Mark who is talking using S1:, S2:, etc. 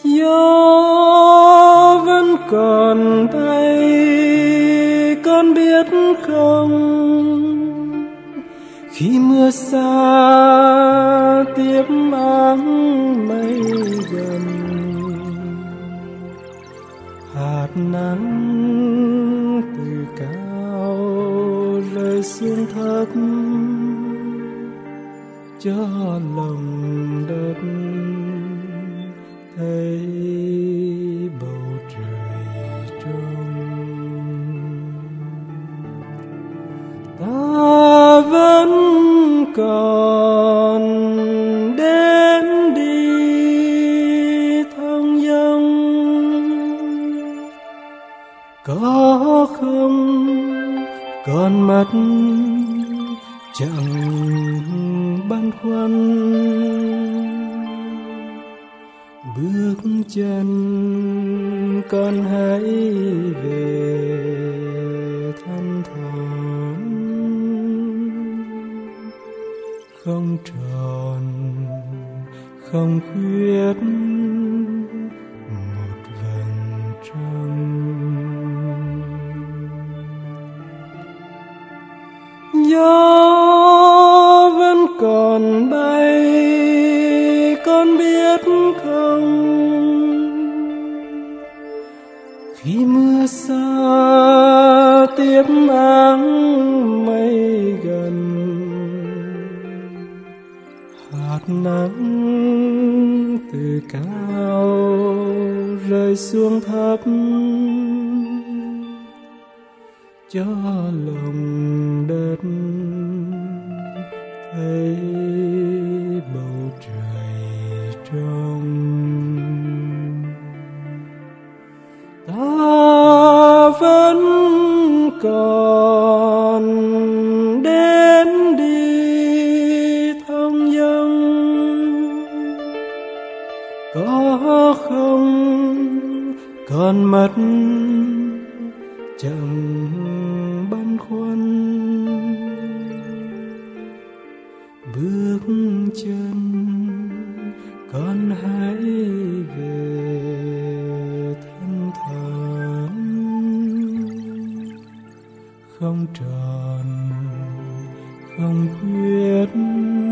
S1: Gió vẫn còn bay, con biết không? Khi mưa xa tiếp áng mây gần, hạt nắng từ cao rơi xuống thấp, cho lòng đất thấy bầu trời trong. Ta vẫn còn đến đi thong dong, có không con mắt chẳng băn khoăn, bước chân con hãy về thanh thản, không tròn không khuyết một vầng trăng. Gió vẫn còn bay, con biết không? Khi mưa xa tiếp áng mây gần, hạt nắng từ cao rơi xuống thấp, cho lòng đất thấy bầu trời trong. Ta vẫn còn đến đi thong dong, có không con mắt chẳng băn khoăn, bước chân con hãy về thanh thản, không tròn không khuyết